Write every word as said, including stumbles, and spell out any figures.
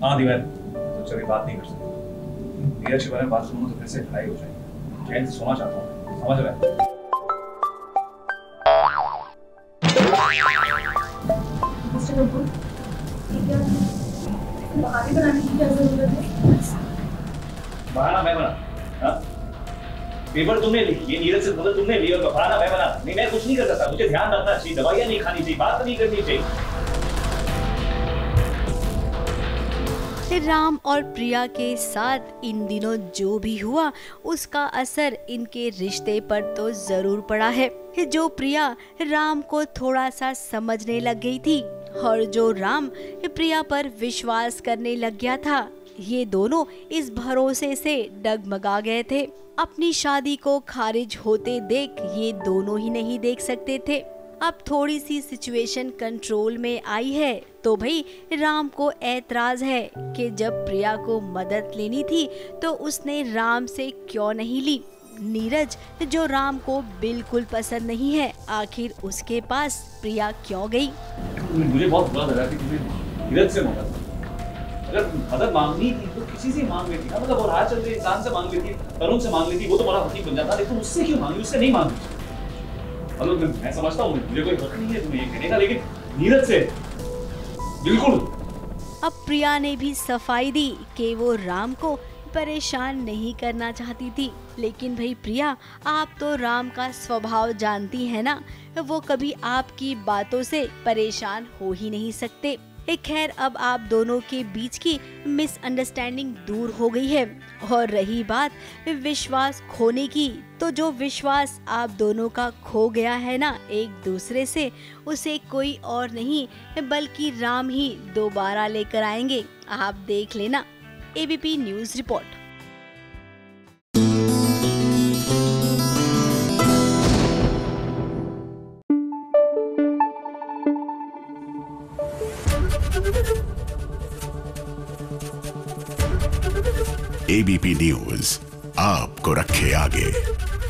हाँ दिवार, तो चलिए बात नहीं कर सकते। नीरज के बारे में बात सुनो तो फिर से लड़ाई हो जाएगी। चैन से सोना चाहता हूँ, समझ रहे हैं? मिस्टर कपूर, ये क्या बहाने बनाने की क्या जरूरत है? बहाना मैं बना? हाँ? पेपर तुमने लिखी, ये नीरज से मतलब तुमने लिया, बहाना मैं बना? नहीं, मैं कुछ नहीं कर सकता। मुझे ध्यान रखना चाहिए, दवाइयाँ नहीं खानी चाहिए, बात नहीं करनी चाहिए। राम और प्रिया के साथ इन दिनों जो भी हुआ उसका असर इनके रिश्ते पर तो जरूर पड़ा है। जो प्रिया राम को थोड़ा सा समझने लग गई थी और जो राम प्रिया पर विश्वास करने लग गया था, ये दोनों इस भरोसे से डगमगा गए थे। अपनी शादी को खारिज होते देख ये दोनों ही नहीं देख सकते थे। अब थोड़ी सी सिचुएशन कंट्रोल में आई है तो भाई राम को ऐतराज है कि जब प्रिया को मदद लेनी थी तो उसने राम से क्यों नहीं ली। नीरज जो राम को बिल्कुल पसंद नहीं है, आखिर उसके पास प्रिया क्यों गई? मुझे बहुत बुरा लगा कि तुमने नीरज से मदद, अगर मदद मांगनी थी तो किसी से मांग लेती ना, मतलब और हाथ चल रहे इंसान से मांग लेती, तरुण से मांग लेती, वो तो बड़ा वकील बन जाता, लेकिन उससे क्यों मांगी? उससे नहीं मांगी। मतलब मैं समझता हूँ, मुझे कोई हक नहीं है तुम्हें ये कहने का, लेकिन नीरज से बिल्कुल। अब प्रिया ने भी सफाई दी कि वो राम को परेशान नहीं करना चाहती थी, लेकिन भाई प्रिया, आप तो राम का स्वभाव जानती है ना, वो कभी आपकी बातों से परेशान हो ही नहीं सकते। खैर, अब आप दोनों के बीच की मिसअंडरस्टैंडिंग दूर हो गई है। और रही बात विश्वास खोने की, तो जो विश्वास आप दोनों का खो गया है ना एक दूसरे से, उसे कोई और नहीं बल्कि राम ही दोबारा लेकर आएंगे। आप देख लेना। ABP news report. ABP news आपको रखे आगे।